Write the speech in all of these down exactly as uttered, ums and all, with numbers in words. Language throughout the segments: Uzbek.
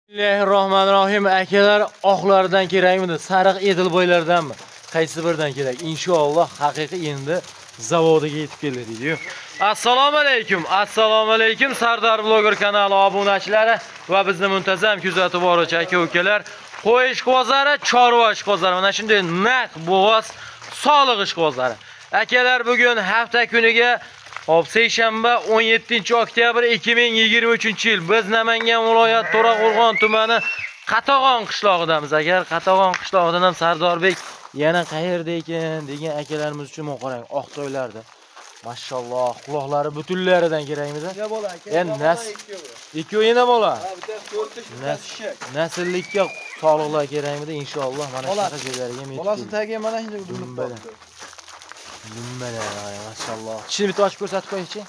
Bismillahirrohmanirrohim. Akalar oqlardan kerakmidi? Sariq edil boylardanmi? Qaysi biridan kerak? Inshaalloh haqiqiy endi zavodiga yetib keldi deydi. Assalomu alaykum. Assalomu alaykum Sardor Blogger kanali obunachilari va bizni muntazam kuzatib boruvchi aka-ukalar. Qo'y ishqibozlari, chorva ishqibozlari, mana shunday naq bo'g'oz sog'liq ishqibozlari. Akalar bugun hafta kuniga Hop, seshanba o'n yettinchi oktyabr ikki ming yigirma uchinchi yil biz Namangan viloyat To'raqo'rg'on tumani Qatag'on qishlog'idamiz. Agar Qatag'on qishlog'idan ham Sardorbek yana qayerda ekan degan akalarimiz uchun qarang, oq to'ylarda. Mashalloh, quloqlari butunlaridan kerakmidi? Endi nas ikkovi yana bola. Ha, bitta to'rtta shishak. Nasllikka sog'liqlar kerakmidi? Inshaalloh mana shunaqa joylarga yetib. Bolasi tagiga mana shunday gullab qoldi. Dumbalar, maşallah. Şimdi bir taş ko'rsatib qo'ychi.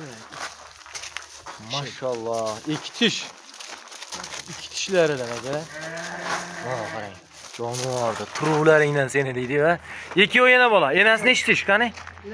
Maşallah. İki tish. İki tishlaridan aka. Mana qarang. Jonivorda turuvlaringdan seni deydi va ikkovi yana bola. Enasi nechta tish qani?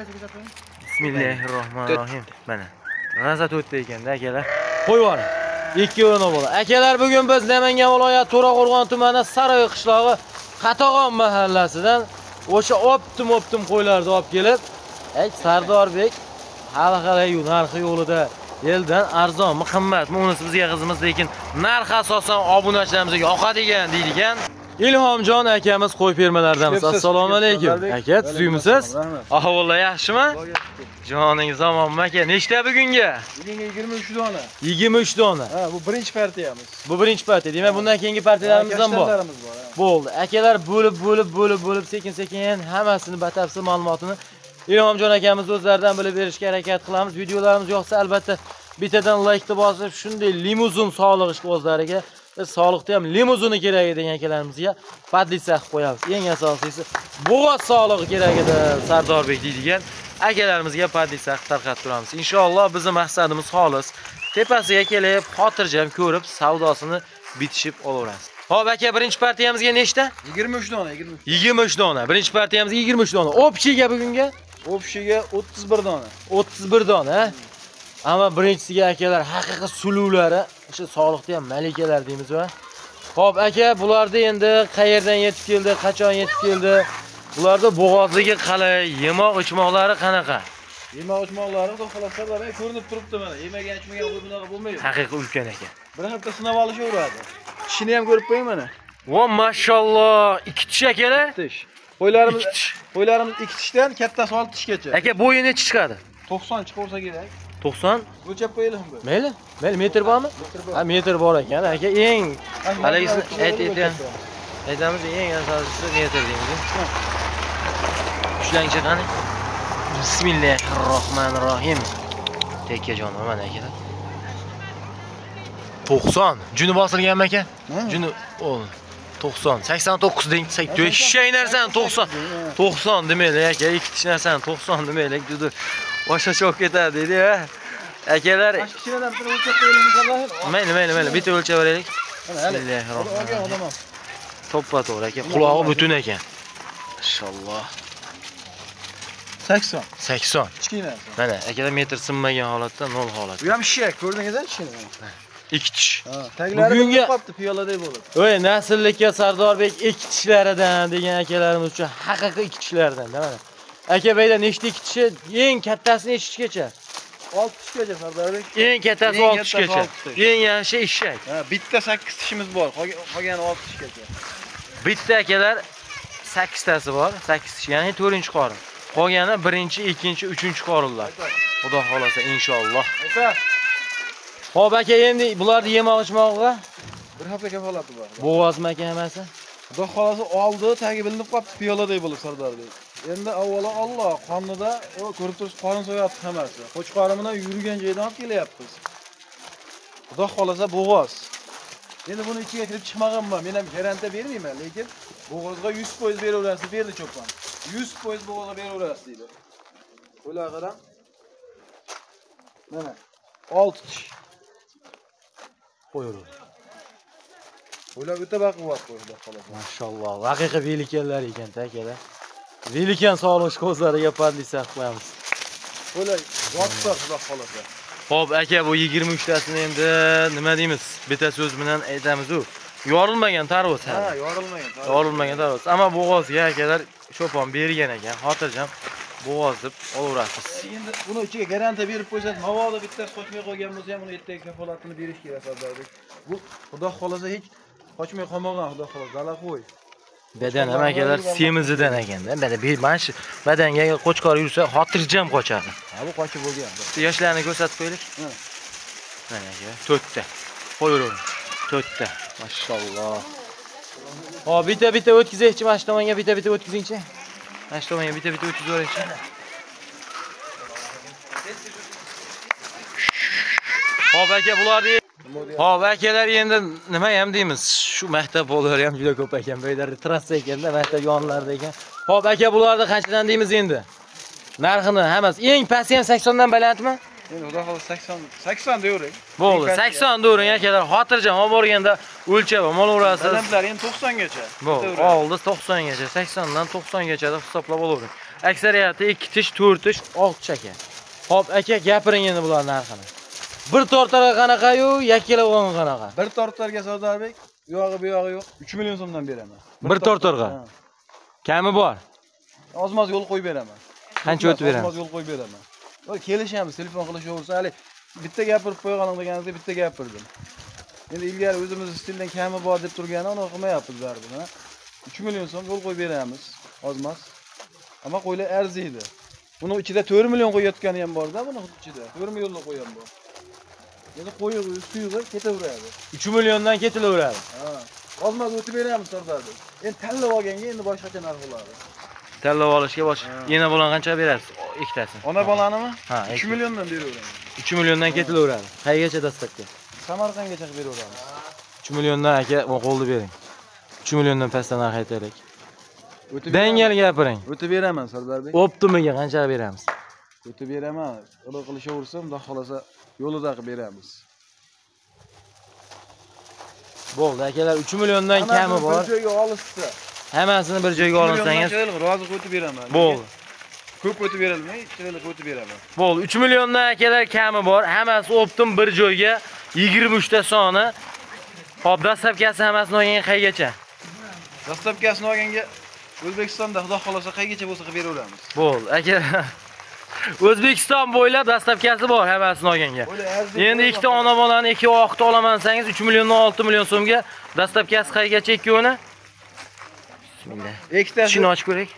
Bismillahirrohmanirrohim. Mana. G'azat o'tdi ekanda akalar. Qo'yib yuboring. Ikkovi yana bola. Akalar bugun biz Namangan viloyat To'raqo'rg'on tumani Saroy qishlog'i Qatag'on mahallasidan o'sha optim optim qo'ylarni olib kelib, "Ey Sardorbek, hali hali narxi yo'lida, eldan arzonmi, qimmatmi, unisi bizga qizimiz, lekin narx asosan obunachilarimizga yoqadigan" deydigan Ilhomjon akamiz qo'y fermalaridanmiz. Assalomu alaykum. Aka, tuzyumisiz? Ahvollar yaxshimi? Joningiz omonmi aka? Nechta bugunga? Bugunga yigirma uch dona. yigirma uch dona. Ha, bu birinchi partiyamiz. Bu birinchi partiya. Demak, bundan keyingi partiyalarimiz ham bor. Bo'ldi. Akalar bo'lib, bo'lib, bo'lib, bo'lib sekin-sekin hammasini batafsil ma'lumotini Ilhomjon akamiz o'zlaridan bilib berishga harakat qilamiz. Videolarimiz yoqsa albatta bittadan like bosib, shunday limuzin sog'liq ishqibozlariga, sog'liqda ham limuzini kerak degan akalarimizga padlisa qilib qo'yamiz. Eng asosiysi bo'g'oz sog'lig'i kerak edi Sardorbek deydigan akalarimizga padlisa qilib tarqatib turamiz. Inshaalloh bizning maqsadimiz xolis. Tepasiga kelib, xotirjam ko'rib, savdosini bitishib olaveramiz. Hop aka, birinchi partiyamizga nechta? yigirma uch dona, yigirma uch dona. Birinchi partiyamizga yigirma uch dona. Opshiga bugunga? Opshiga o'ttiz bir dona. o'ttiz bir dona. Ammo birinchisiga akalar haqiqiy suluvlari, o'sha sog'liqda ham malikalar deymiz va. Hop aka, bularda endi qayerdan yetib keldi, qachon yetib keldi? Bularda bo'g'ozligi qalay, yemoq ichmoqlari qanaqa? Yemoq ichmoqlari xudo xolosalar ko'rinib turibdi mana. Yemagan ichmagan qo'y bunaqa bo'lmaydi. Haqiqiy ulkan aka. Bir hafta sinab olishaveradi. Tishini ham ko'rib qo'ying mana. Vo mashalloh, ikki tish akalar. Tish. Qo'ylarimiz, qo'ylarimiz ikki tishdan kattasi olti tishgacha. Aka, bo'yi necha chiqadi? to'qson chiqarsa kerak. to'qson? O'lchab qo'yaylik bu. Mayli. Mayli, metr bormi? Ha, metr bor ekan. Aka, eng haligisini ayt aytgan. Aytamiz, eng asosiysi metr deymiz. Ushlangchi qani? Bismillahirrohmanirrohim. Tekka jonim mana akalar. to'qson. Juni bosilganmi aka? Juni o to'qson. sakson to'qqiz deng. Shay narsani to'qson. to'qson demaylik aka, ikki tish narsani to'qson demaylik. Juda boshqa cho'q ketadi deydi ha. Akalar, kichkinadan bir o'lchab qo'yaylik. Mayli, mayli, mayli. Bitta o'lchab beraylik. Bismillahirrohmanirrohim. To'ppa to'g'ri aka. Qulog'i butun ekan. Mashalloh. sakson. sakson. Kichkina. Mana akalar metr sinmagan holatda nol holat. Bu ham shishak, ko'rdingizmi shishakni? ikki tish. Ha, taglari bugunga qopti, piyoladek bo'ladi. O'y, nasllikka Sardorbek ikki tishlaridan degan akalarimiz uchun haqiqiy ikki tishlaridan, mana. Aka bayda nechta ikki tishi? Eng kattasi necha tishgacha? olti tishgacha Sardorbek. Eng kattasi olti tishgacha. Eng yaxshi eshak. Ha, bitta sakkiz tishimiz bor, qolgani olti tishgacha. Bitta akalar sakkiz tasi bor, sakkiz tish, ya'ni to'rtinchi qorin. Qolgani birinchi, ikkinchi, uchinchi qorinlar. Xudo xolasa inshaalloh. Xo'p aka, endi bularni yemoq ichmoqqa bir hafta kafolati bor. Bo'g'ozmi aka hammasi? Xudo xolasa oldi, tagi bilinib qolibdi, piyoladek bo'lib Sardorbek. Endi avvalo Alloh qonida, o ko'rib turibsiz, qorin so'yapti hammasi. Qo'chqori bilan yurgan joydan olib kelyapmiz. Xudo xolasa bo'g'oz. Endi buni ichiga kirib chiqmaganman, men ham garantiya bermayman, lekin bo'g'ozga yuz foiz beraverasiz berdi cho'pon. yuz foiz bo'g'ozga beraverasiz deydi. Qo'ylar qarang. Mana olti tish. Qo'yur. Qo'ylar o'ta baquvvat qo'ydi xolos. Mashalloh, haqiqiy velikanlar ekan akalar. Velikan sog'liq ko'zlariga padlisa qo'yamiz. Qo'ylar zotlar xudo xolasa. Hop aka bu yigirma uch tasini endi nima deymiz? Bitta so'z bilan aytamiz-ku. Yorilmagan tarvuz. Ha, yorilmagan. Yorilmagan tarvuz. Ammo bo'g'ozga akalar cho'pon bergan ekan. Xotirjam bo'g'oz deb olaverasiz. Endi buni ichiga garantiya berib qo'ysak, mabodo bittasi qochmay qolgan bo'lsa ham uni ertaga kafolatini berish kerak Sardordek. Bu xudo xolasa hech qochmay qolmagan, xudo xolasa dala qo'y. Badan ham akalar semizidan ekanda. Mana bu mana shu badanga qo'chqor yursa xotirjam qochadi. Ha, bu qochib bo'lgan. Yoshlarni ko'rsatib qo'yaylik. Ha. Mana aka, to'rtta. Qo'yavering. to'rtta. Mashalloh. Hop, bitta-bitta o'tkazaychi, mana shu tomonga bitta-bitta o'tkazingchi. Mana shu tomonga bitta-bitta o'tkazib yuboringchi. Hop aka, bularni Hop akalar endi nima ham deymiz? Shu maktab bolalar ham juda ko'p ekan. Bu yerda trassa ekanda, maktab yonlarida ekan. Hop aka, bularni qanchadan deymiz endi? Narxini hammasi eng pasti ham sakson dan balandmi? Endi xudo xolasa sakson sakson deyvering. Bo'ldi, sakson deyvering akalar. Xotirjam olib borganda o'lchab ham olaverasiz. Balandlar endi to'qson gacha. Bo'ldi, oldi to'qson gacha, sakson dan to'qson gacha deb hisoblab olavering. Aksariyati ikki tish, to'rt tish, olti chaka. Hop aka, gapiring endi bular narxini. Bir tortarga qanaqa-yu, yakkala bo'lgan qanaqa? Bir tortarga Sardorbek, u yog'i bu yog'i yo'q. uch million so'mdan beraman. Bir tortarga. Kami bor. Ozmoz yo'l qo'yib beraman. Qancha o'tib beraman? Ozmoz yo'l qo'yib beraman. Voy kelishamiz, telefon qilishaversa, hali bitta gapirib qo'yganing deganingizda bitta gapirdim. Endi ilgari o'zimiz stildan kami bor deb turgani, uni qilmayapmiz baribir, ha. uch million so'm yo'l qo'yib beramiz. Ozmoz. Ammo qo'ylar arziydi. Buni ichida to'rt million qo'yayotgani ham bor-da, buni ichida. to'rt millionga qo'ygan bu. Endi qo'yib, suyug'i ketaveradi. uch milliondan ketilaveradi. Ha. Ozmoz o'tib beramiz Sardorda. Endi tanlab olganga endi boshqacha narx bo'ladi. Tanlab olishga bosh. Yana bulan qancha berasiz? Ikkitasini. Ona bolanimi? Ha, uch milliondan beraveramiz. uch milliondan ketilaveradi. Qaygacha dastlabki? Samarqandgacha beraveramiz. uch milliondan aka, qo'lni bering. uch milliondan pastdan narx aytaylik. O'tib Dangal gapiring. O'tib beraman Sardarbek. Optimiga qancha beramiz? O'tib beraman. Xudo qilishaversam, xudo xolasa yo'lida qilib beramiz. Bo'ldi akalar, uch milliondan kami bor. Bir joyga olishsa, Hammasini bir joyga olsangiz, rozi o'tib beraman. bo'ldi. Ko'p o'tib berolmay, chiroyli o'tib beraman. Bo'ldi, uch milliondan akalar kami bor. Hammasi optim bir joyga yigirma uch ta soni. Hop, dastlabkasi hammasini olgan qaygacha? Dastlabkasini olganga O'zbekistonda xudo xolasa qaygacha bo'lsa qilib beraveramiz. Bo'ldi, aka. O'zbekiston bo'ylab dastlabkasi bor hammasini olganga. Endi ikkita ona bolani ikki oqta olaman desangiz uch milliondan olti million so'mga dastlabkasi qaygacha ikkovini? Bismillah. Ikkitasi. Shuni ochib ko'rak.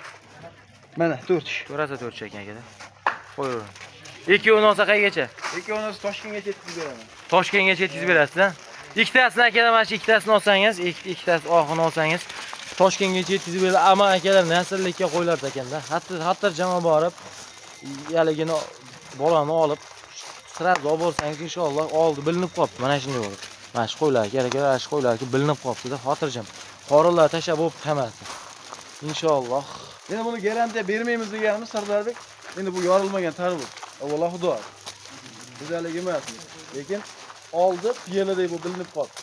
Mana to'rt. Ko'rasa to'rt chak akada. Qo'yavering. Ikkovini olsa qaygacha? Ikkovini Toshkentgacha yetkazib beraman. Toshkentgacha yetkazib berasiz-da? Ikkitasini akalar mana shu ikkitasini olsangiz, ikkitasi oxini olsangiz Toshkentgacha yetkazib beradi. Ammo akalar nasllikka qo'ylar ekanda. Hatto hatto jama borib yaligini bolani olib sirab olib borsangiz inshaalloh oldi bilinib qolibdi. Mana shunday bo'ladi. Mana shu qo'ylar kerak, mana shu qo'ylarga bilinib qolibdi-da, xotirjam. Qorinlar tashab bo'lib hammasi. Inshaalloh. Endi buni garantiya bermaymiz deganimiz Sardarbek. Endi bu yorilmagan tarvuz. Avvalo xudo. Bizalik emas. Lekin oldi piyoladek bu bilinib qolibdi.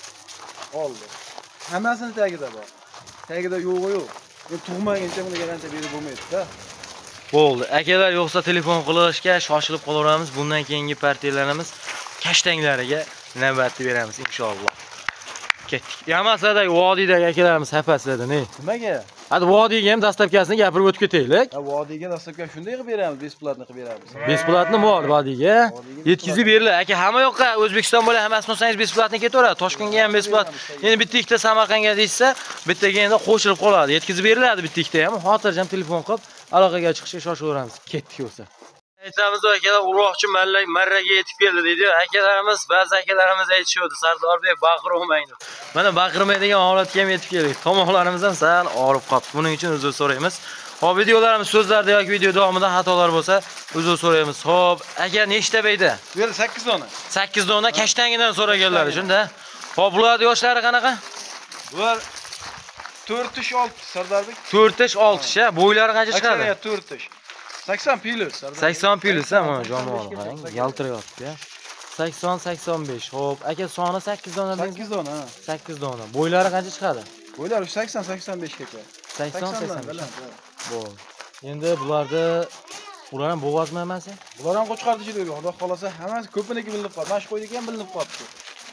Oldi. Hammasini tagida bor. Tagida yo'g'i yo'q. Endi tug'maguncha buni garantiya berib bo'lmaydi-da. Bo'ldi. Akalar yo'qsa telefon qilishga shoshilib qolaveramiz. Bundan keyingi partiyalarimiz kashtanglariga navbatni beramiz inshaalloh. Ketdik. Yamasada vodiydagi akalarimiz hafasida, ne? Nimaga? Hadi vodiyga ham dastlabkasini gapirib o'tib ketaylik. Ha, vodiyga dastlabki shunday qilib beramiz, besplatni qilib beramiz. Besplatni bor vodiyga. Yetkazib beriladi. Aka, hamma yoqqa O'zbekiston bo'la hammasini olsangiz besplatni ketaveradi. Toshkentga ham besplat. Endi bitta ikkita Samarqandga deysa, bittaga endi qo'shilib qoladi. Yetkazib beriladi bitta ikkita ham. Xotirjam telefon qilib aloqaga chiqishga shoshilaveramiz. Ketdik o'sa. Aytamiz akalar, uroqchi marraga yetib keldi deydi. Akalarimiz, ba'zi akalarimiz aytishdi, Sardorbek baqirmang deb. Mana baqirmaydigan holatga ham yetib keldik. Tomoqlarimiz ham sal og'rib qoldi. Buning uchun uzr so'raymiz. Hop, videolarimiz so'zlarda yoki video davomida xatolar bo'lsa, uzr so'raymiz. Hop, aka nechta beyda? Bu yerda sakkiz dona. sakkiz dona kashtangidan so'raganlar shunda. Hop, bular yoshlari qanaqa? Bular to'rt tish olti Sardarbek. to'rt tish olti tish, bo'ylari qancha chiqadi? Aksariyat to'rt tish. sakson plus. sakson plus, ha, mana jonivorni qarang, yaltirayapti-ya. sakson sakson besh. Hop, aka soni sakkiz dona dedingiz? sakkiz dona, ha. sakkiz dona. Bo'ylari qancha chiqadi? Bo'ylari sakson sakson besh ga. sakson sakson besh. Bo'ldi. Endi bularni Ular ham bo'g'ozmi emas? Bular ham qo'chqardi ichida yurgan. Xudo xolasa hammasi ko'piniki bilinib qoldi. Mana shu qo'ydi ekan bilinib qolibdi.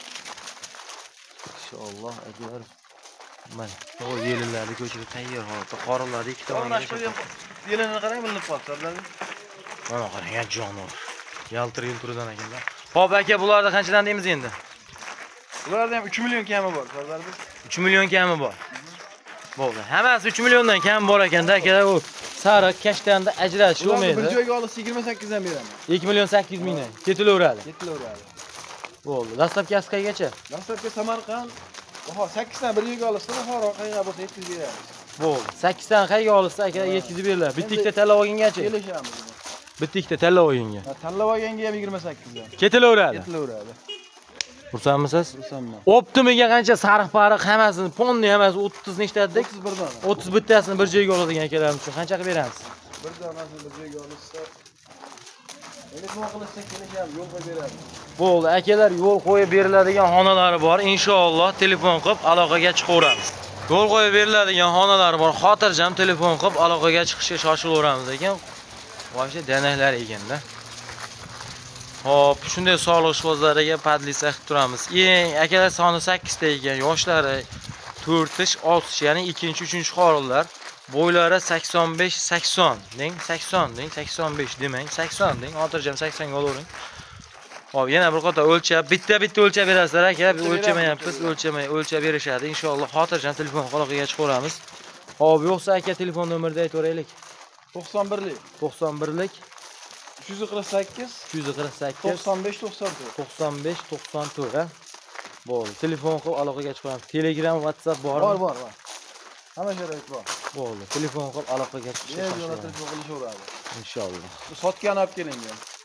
Inshaalloh akalar. Mana o yelinlarni ko'chirib tayyor holatda qorinlarni ikki tomonga Yelini qarang bilinib qoldi Sardor. mana qarang ya jonivor. Yaltir-yultiridan ekanlar. Xo'p aka, bularda qanchadan deymiz endi? Bularda ham uch million kami bor Sardor. uch million kami bor. Bo'ldi. Hammasi uch milliondan kam bor ekanda akalar, u sariq kashtanda ajratish bo'lmaydi. Bir joyga olsa yigirma sakkiz dan beraman. ikki million sakkiz yuz mingdan ketilaveradi. Ketilaveradi. Bo'ldi. Dastlabkasi qaygacha? Dastlabki Samarqand, oha sakkiz dan bir joyga olsa, oha qayga bo'lsa yetkazib beramiz. Bo'ldi. sakkiz dan qayga olsa akalar yetkazib beriladi. Bittikda tanlab olgangacha. Kelishamiz. Bittikda tanlab olganga. Tanlab olganga ham yigirma sakkiz dan. Ketilaveradi. Ketilaveradi. Xursandmisiz? Xursandman. Optimiga qancha sariq pariq hammasini, ponni hammasi o'ttiz nechtadik? o'ttiz bir dan. o'ttiz bittasini bir joyga oladigan akalarimiz uchun qancha qilib beramiz? Bir donasini bir joyga olsa, telefon qilsa kelishamiz, yo'l qo'yib beramiz. Bo'ldi, akalar yo'l qo'yib beriladigan xonalari bor. Inshaalloh telefon qilib aloqaga chiqaveramiz. Yo'l qo'yib beriladigan xonalari bor. Xotirjam telefon qilib aloqaga chiqishga shoshilaveramiz ekan. Voshta danaklar ekanda. Hop, shunday sog'liq ishbozlariga padlisa qilib turamiz. Eng akalar soni sakkiz ta ekan, yoshlari to'rt, olti, ya'ni ikkinchi, uchinchi qorinlar. Bo'ylari sakson besh, sakson deng, sakson deng, sakson besh demang, sakson deng, xotirjam sakson ga olavering. Hop, yana bir qator o'lchab, bitta-bitta o'lchab berasizlar aka, biz o'lchamayapmiz, o'lchamay, o'lchab berishadi. Inshaalloh xotirjam telefon aloqaga chiqaveramiz. Hop, yo'qsa aka telefon nomerini aytaveraylik. to'qson birlik, to'qson birlik uch yuz qirq sakkiz, uch yuz qirq sakkiz to'qson besh, to'qson to'rt. to'qson besh to'qson to'rt ha. Bo'ldi. Telefon qilib aloqaga chiqamiz. Telegram, WhatsApp bormi? Bor, bor, bor. Hamma sharoit bor. Bo'ldi. Telefon qilib aloqaga chiqishga Yo'l shoshilaveramiz. telefon qilishaveradi. Inshaalloh. Bu sotgani olib kelingan.